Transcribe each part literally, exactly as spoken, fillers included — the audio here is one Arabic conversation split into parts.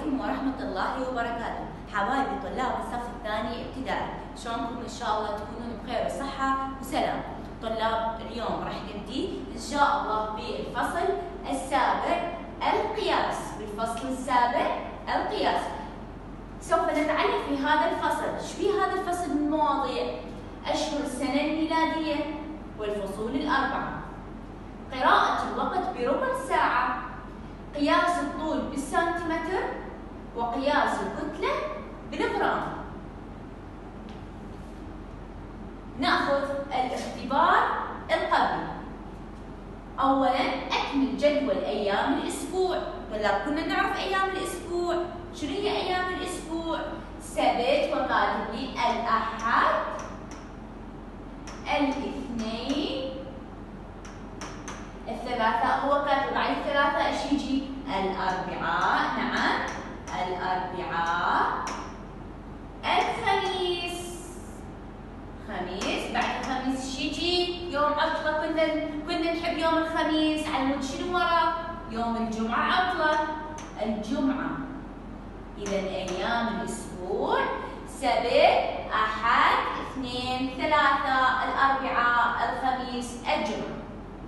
عليكم ورحمة الله وبركاته. حبايبي طلاب الصف الثاني ابتدائي، شلونكم؟ إن شاء الله تكونون بخير وصحة وسلام. طلاب اليوم راح نبدي إن شاء الله بالفصل السابع القياس، بالفصل السابع القياس. سوف نتعلم في هذا الفصل ايش في هذا الفصل من مواضيع: أشهر السنة الميلادية والفصول الأربعة، قراءة الوقت بربع ساعة، قياس الطول بالسنتيمتر، وقياس الكتلة بالغرام. نأخذ الاختبار القبلي. أولاً أكمل جدول أيام الأسبوع. طلاب كنا نعرف أيام الأسبوع، شنو هي أيام الأسبوع؟ سبت وكاتب لي الأحد، الاثنين، الثلاثاء، هو كاتب بعد الثلاثاء ايش يجي؟ الأربعاء، نعم الأربعاء، الخميس، خميس، بعد الخميس ايش يجي؟ يوم عطلة، كنا كنا نحب يوم الخميس، علمود شنو ورا؟ يوم الجمعة عطلة، الجمعة. إذا أيام الأسبوع سبت، أحد، اثنين، ثلاثاء، الأربعاء، الخميس، الجمعة.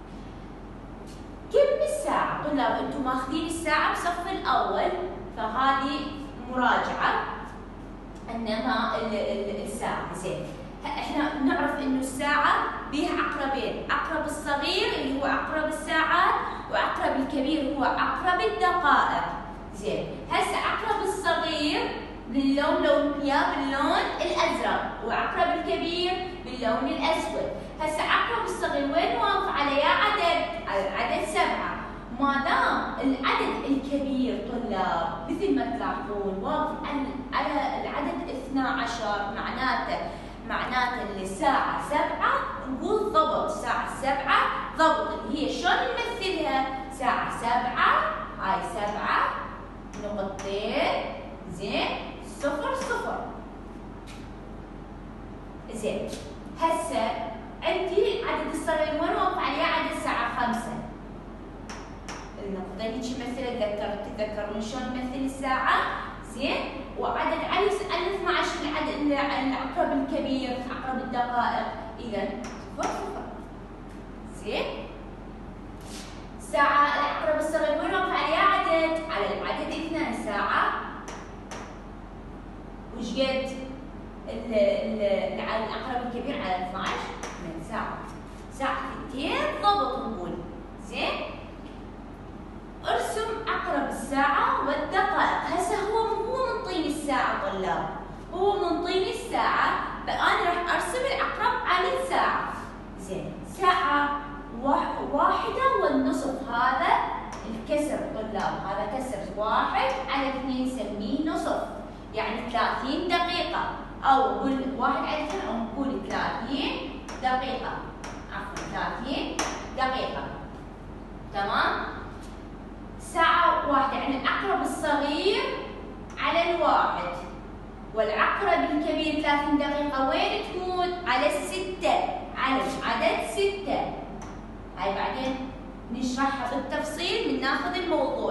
كم الساعة؟ طلاب أنتم ماخذين الساعة بصف الأول، فهذه مراجعة إنما الساعة. زين، احنا نعرف إنه الساعة بها عقربين، عقرب الصغير اللي هو عقرب الساعات، وعقرب الكبير هو عقرب الدقائق. زين، هسه عقرب الصغير باللون لون يا باللون الأزرق، وعقرب الكبير باللون الأسود. هسه عقرب الصغير وين واقف؟ على يا عدد؟ على العدد سبعة. ما دام العدد الكبير طلاب مثل ما تلاحظون واقف على العدد اثني عشر، معناته معناته الساعة سبعة، نقول ضبط ساعة سبعة، ضبط اللي هي شلون نمثلها؟ ساعة سبعة، هاي سبعة، نقطتين، زين، صفر صفر. زين، هسه عندي العدد الصغير وين واقف عليه؟ عدد الساعة خمسة. النقطة هيك مثل تذكرت تتذكرون شلون نمثل الساعة؟ زين، وعدد على اثني عشر العدد العقرب الكبير، عقرب الدقائق، إذا صفر صفر. زين، ساعة العقرب الصغير وين واقف عليه عدد؟ على العدد اثنين، ساعة وش قد؟ العقرب الكبير على اثني عشر، من ساعة، ساعة ثنتين ضبط نقول. زين، ارسم عقرب الساعة والدقائق. هسه هو هو منطيني الساعة طلاب، هو منطيني الساعة، فأنا راح ارسم العقرب على الساعة. زين، ساعة واحدة والنصف، هذا الكسر طلاب، هذا كسر واحد على اثنين نسميه نصف، يعني ثلاثين دقيقة، أو نقول واحد على اثنين، أو نقول ثلاثين دقيقة، عفوا ثلاثين دقيقة. تمام؟ ساعة واحدة يعني العقرب الصغير على الواحد، والعقرب الكبير ثلاثين دقيقة وين تكون؟ على الستة، على العدد ستة. هاي بعدين نشرحها بالتفصيل من ناخذ الموضوع.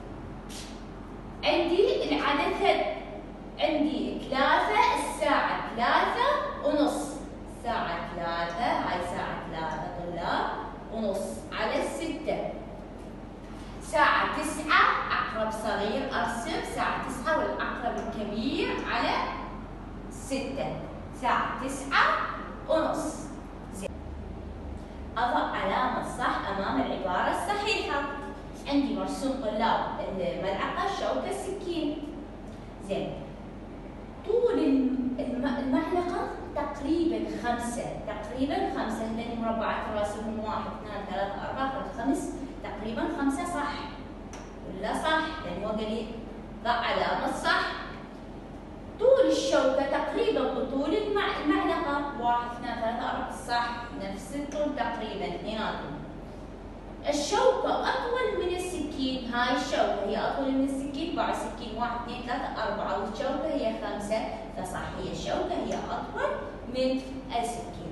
عندي العدد ثلاث، عندي ثلاثة، الساعة ثلاثة ونص، الساعة ثلاثة، هاي ساعة ثلاثة طلاب ونص على الستة. ساعة تسعة، عقرب صغير أرسم ساعة تسعة والعقرب الكبير على ستة، ساعة تسعة ونص. زين، أضع علامة صح أمام العبارة الصحيحة. عندي مرسوم طلاب الملعقة، الشوكة، السكين. زين، طول المعلقة تقريبا خمسة، تقريبا خمسة، هذول مربعات راسهم واحد، اثنين، ثلاثة، أربعة، خمس، تقريبا خمسة صح ولا صح؟ لأن هو قال لي ضع علامة صح. طول الشوكة تقريبا بطول المعلقة، واحد، اثنين، ثلاثة، أربعة، صح، نفس الطول تقريبا اثنيناتهم. الشوكة أطول من السكين، هاي الشوكة هي أطول من السكين، باع السكين واحد، اثنين، ثلاثة، أربعة، والشوكة هي خمسة، فصح هي الشوكة هي أطول من السكين.